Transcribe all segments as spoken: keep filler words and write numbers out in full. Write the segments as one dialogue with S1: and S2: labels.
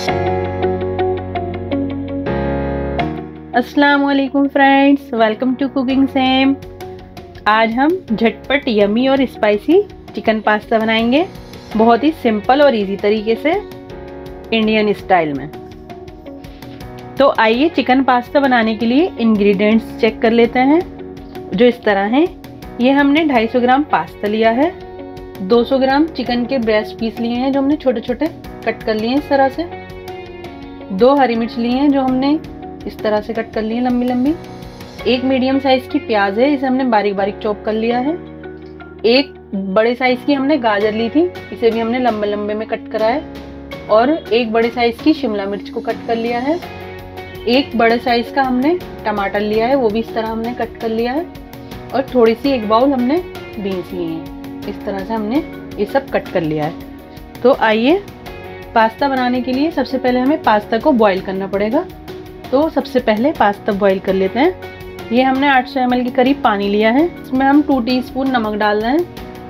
S1: अस्सलाम वालेकुम friends, welcome to cooking Sam. आज हम झटपट यमी और स्पाइसी चिकन पास्ता बनाएंगे, बहुत ही सिंपल और इजी तरीके से, इंडियन स्टाइल में। तो आइए चिकन पास्ता बनाने के लिए इंग्रेडिएंट्स चेक कर लेते हैं, जो इस तरह हैं। ये हमने दो सौ पचास ग्राम पास्ता लिया है, दो सौ ग्राम चिकन के ब्रेस्ट पीस लिए हैं जो हमने छोटे छोटे कट कर लिए हैं इस तरह से। दो हरी मिर्च लिए हैं जो हमने इस तरह से कट कर लिए लंबी लंबी। एक मीडियम साइज की प्याज है, इसे हमने बारीक बारीक चॉप कर लिया है। एक बड़े साइज की हमने गाजर ली थी, इसे भी हमने लंबे लंबे में कट करा है। और एक बड़े साइज की शिमला मिर्च को कट कर लिया है। एक बड़े साइज का हमने टमाटर लिया है, वो भी इस तरह हमने कट कर लिया है। और थोड़ी सी एक बाउल हमने बीन्स लिए हैं, इस तरह से हमने ये सब कट कर लिया है। तो आइए पास्ता बनाने के लिए सबसे पहले हमें पास्ता को बॉईल करना पड़ेगा। तो सबसे पहले पास्ता बॉईल कर लेते हैं। ये हमने आठ सौ एम एल के करीब पानी लिया है, इसमें हम टू टीस्पून नमक डाल रहे हैं।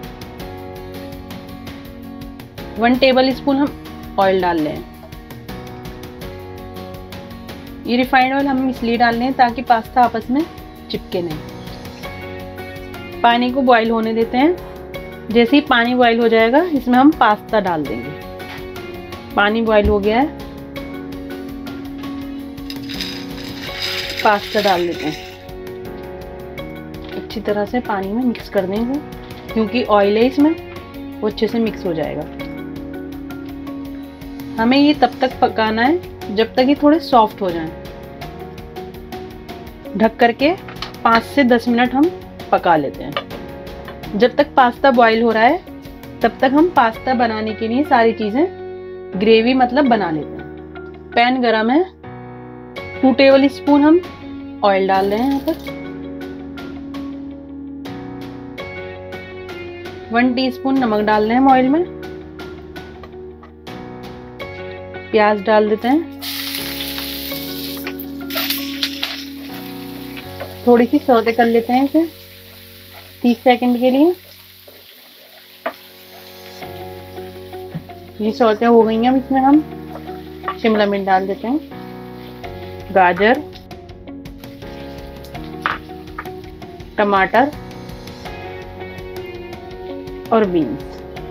S1: वन टेबल स्पून हम ऑयल डाल रहे हैं। ये रिफाइंड ऑयल हम इसलिए डाल रहे हैं ताकि पास्ता आपस में चिपके नहीं। पानी को बॉईल होने देते हैं। जैसे ही पानी बॉईल हो जाएगा, इसमें हम पास्ता डाल देंगे। पानी बॉईल हो गया है, पास्ता डाल देते हैं। अच्छी तरह से पानी में मिक्स कर देंगे, क्योंकि ऑयल है इसमें, वो अच्छे से मिक्स हो जाएगा। हमें ये तब तक पकाना है जब तक ये थोड़े सॉफ्ट हो जाएं। ढक करके पाँच से दस मिनट हम पका लेते हैं। जब तक पास्ता बॉईल हो रहा है, तब तक हम पास्ता बनाने के लिए सारी चीजें ग्रेवी मतलब बना लेते हैं। पैन गरम है, टू टेबल स्पून हम ऑयल डाल रहे हैं यहाँ पर। वन टीस्पून नमक डाल रहे हैं हम ऑयल में। प्याज डाल देते हैं, थोड़ी सी सौते कर लेते हैं इसे तीस सेकंड के लिए। ये सौते हो गई हैं, अब इसमें हम शिमला मिर्च डाल देते हैं, गाजर, टमाटर और बीन्स।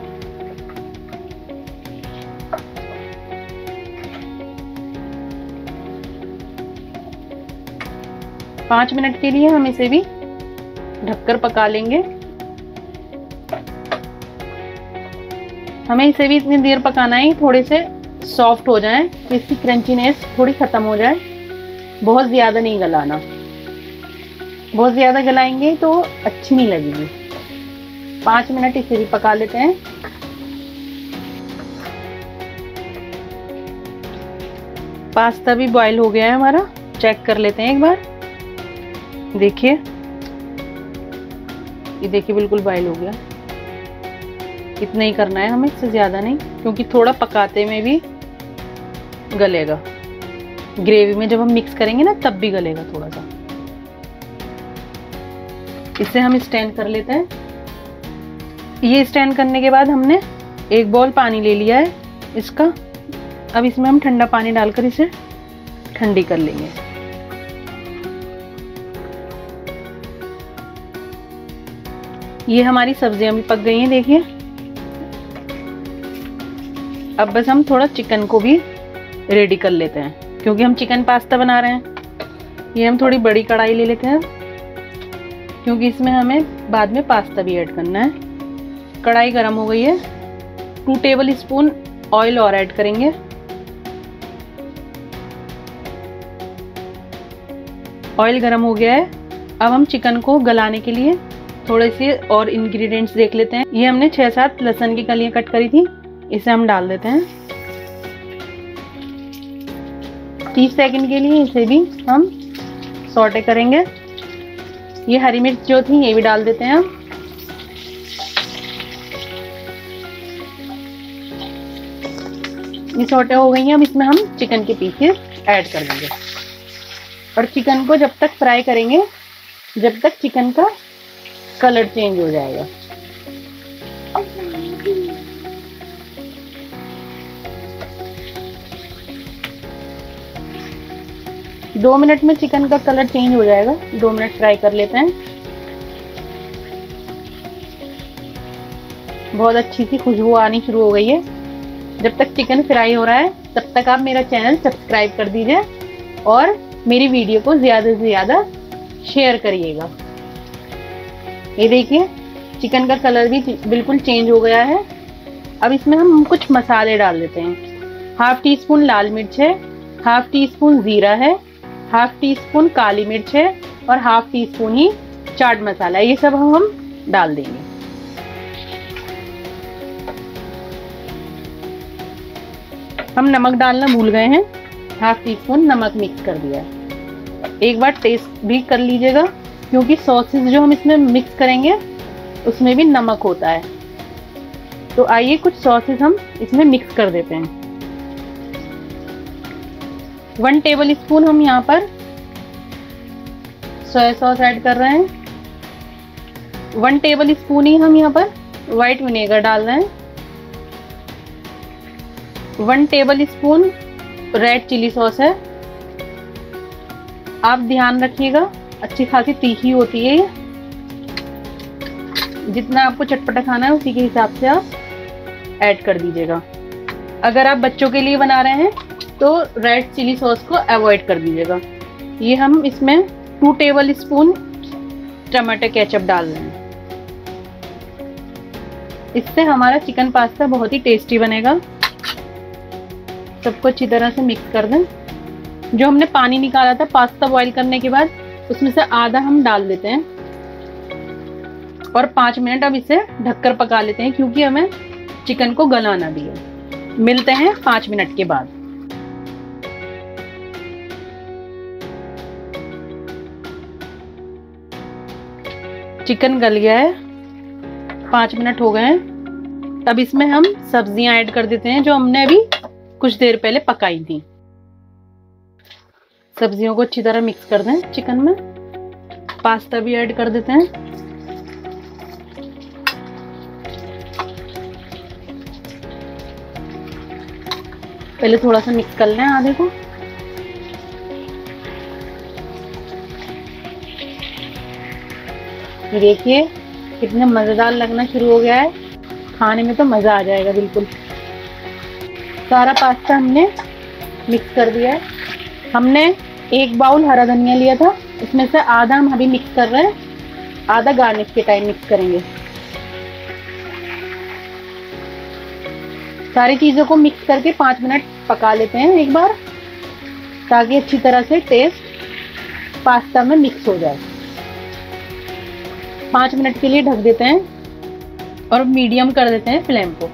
S1: पाँच मिनट के लिए हम इसे भी ढककर पका लेंगे। हमें इसे भी इतनी देर पकाना है थोड़े से सॉफ्ट हो जाएं, इसकी क्रंचीनेस थोड़ी खत्म हो जाए। बहुत ज्यादा नहीं गलाना, बहुत ज्यादा गलाएंगे तो अच्छी नहीं लगेगी। पाँच मिनट इसे भी पका लेते हैं। पास्ता भी बॉईल हो गया है हमारा, चेक कर लेते हैं एक बार। देखिए, ये देखिए बिल्कुल बॉईल हो गया। इतना ही करना है हमें, इससे ज्यादा नहीं, क्योंकि थोड़ा पकाते में भी गलेगा। ग्रेवी में जब हम मिक्स करेंगे ना, तब भी गलेगा थोड़ा सा। इसे हम स्टैंड कर लेते हैं। ये स्टैंड करने के बाद हमने एक बाउल पानी ले लिया है इसका। अब इसमें हम ठंडा पानी डालकर इसे ठंडी कर लेंगे। ये हमारी सब्जियां भी पक गई हैं, देखिए। अब बस हम थोड़ा चिकन को भी रेडी कर लेते हैं, क्योंकि हम चिकन पास्ता बना रहे हैं। ये हम थोड़ी बड़ी कढ़ाई ले लेते हैं, क्योंकि इसमें हमें बाद में पास्ता भी ऐड करना है। कढ़ाई गरम हो गई है, टू टेबल स्पून ऑयल और ऐड करेंगे। ऑयल गरम हो गया है। अब हम चिकन को गलाने के लिए थोड़े से और इंग्रेडिएंट्स देख लेते हैं। ये हमने छह सात लहसुन की कलियां कट करी थी, इसे हम डाल देते हैं। तीस सेकंड के लिए इसे भी हम सौटे करेंगे। ये हरी मिर्च जो थी, ये भी डाल देते हैं हम। ये सौटे हो गई हैं, अब इसमें हम चिकन के पीसेस ऐड कर देंगे। और चिकन को जब तक फ्राई करेंगे जब तक चिकन का कलर चेंज हो जाएगा। दो मिनट में चिकन का कलर चेंज हो जाएगा, दो मिनट फ्राई कर लेते हैं। बहुत अच्छी सी खुशबू आनी शुरू हो गई है। जब तक चिकन फ्राई हो रहा है तब तक आप मेरा चैनल सब्सक्राइब कर दीजिए और मेरी वीडियो को ज़्यादा से ज़्यादा शेयर करिएगा। ये देखिए चिकन का कलर भी बिल्कुल चेंज हो गया है। अब इसमें हम कुछ मसाले डाल देते हैं। हाफ टी स्पून लाल मिर्च है, हाफ टी स्पून ज़ीरा है, हाफ टी स्पून काली मिर्च है और हाफ टी स्पून ही चाट मसाला। ये सब हम डाल देंगे। हम नमक डालना भूल गए हैं, हाफ टी स्पून नमक मिक्स कर दिया है। एक बार टेस्ट भी कर लीजिएगा क्योंकि सॉसेस जो हम इसमें मिक्स करेंगे उसमें भी नमक होता है। तो आइए कुछ सॉसेस हम इसमें मिक्स कर देते हैं। वन टेबल स्पून हम यहाँ पर सोया सॉस ऐड कर रहे हैं। वन टेबल स्पून ही हम यहाँ पर व्हाइट विनेगर डाल रहे हैं। One tablespoon red chilli sauce है। आप ध्यान रखिएगा, अच्छी खासी तीखी होती है ये। जितना आपको चटपटा खाना है उसी के हिसाब से आप ऐड कर दीजिएगा। अगर आप बच्चों के लिए बना रहे हैं तो रेड चिली सॉस को अवॉइड कर दीजिएगा। ये हम इसमें टू टेबल स्पून टमाटर केचप डाल रहे हैं। इससे हमारा चिकन पास्ता बहुत ही टेस्टी बनेगा। सबको अच्छी तरह से मिक्स कर दें। जो हमने पानी निकाला था पास्ता बॉईल करने के बाद उसमें से आधा हम डाल देते हैं और पाँच मिनट अब इसे ढककर पका लेते हैं क्योंकि हमें चिकन को गलाना भी है। मिलते हैं पाँच मिनट के बाद। चिकन गल गया है, पाँच मिनट हो गए हैं। अब इसमें हम सब्जियां ऐड कर देते हैं जो हमने अभी कुछ देर पहले पकाई थी। सब्जियों को अच्छी तरह मिक्स कर दें चिकन में। पास्ता भी ऐड कर देते हैं। पहले थोड़ा सा मिक्स कर लें आधे को। देखिए कितने मजेदार लगना शुरू हो गया है। खाने में तो मजा आ जाएगा बिल्कुल। सारा पास्ता हमने मिक्स कर दिया है। हमने एक बाउल हरा धनिया लिया था, इसमें से आधा हम अभी मिक्स कर रहे हैं, आधा गार्निश के टाइम मिक्स करेंगे। सारी चीज़ों को मिक्स करके पाँच मिनट पका लेते हैं एक बार, ताकि अच्छी तरह से टेस्ट पास्ता में मिक्स हो जाए। पाँच मिनट के लिए ढक देते हैं और मीडियम कर देते हैं फ्लेम को।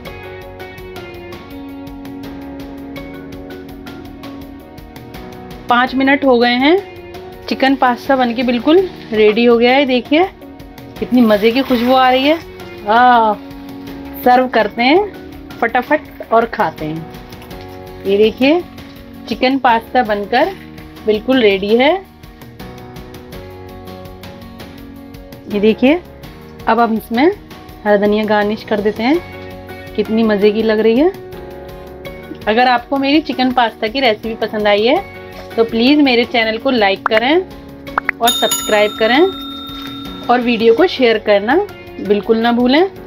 S1: पाँच मिनट हो गए हैं। चिकन पास्ता बनके बिल्कुल रेडी हो गया है। देखिए कितनी मज़े की खुशबू आ रही है। आ सर्व करते हैं फटाफट और खाते हैं। ये देखिए चिकन पास्ता बनकर बिल्कुल रेडी है। ये देखिए अब हम इसमें हरा धनिया गार्निश कर देते हैं। कितनी मज़े की लग रही है। अगर आपको मेरी चिकन पास्ता की रेसिपी पसंद आई है तो प्लीज़ मेरे चैनल को लाइक करें और सब्सक्राइब करें और वीडियो को शेयर करना बिल्कुल ना भूलें।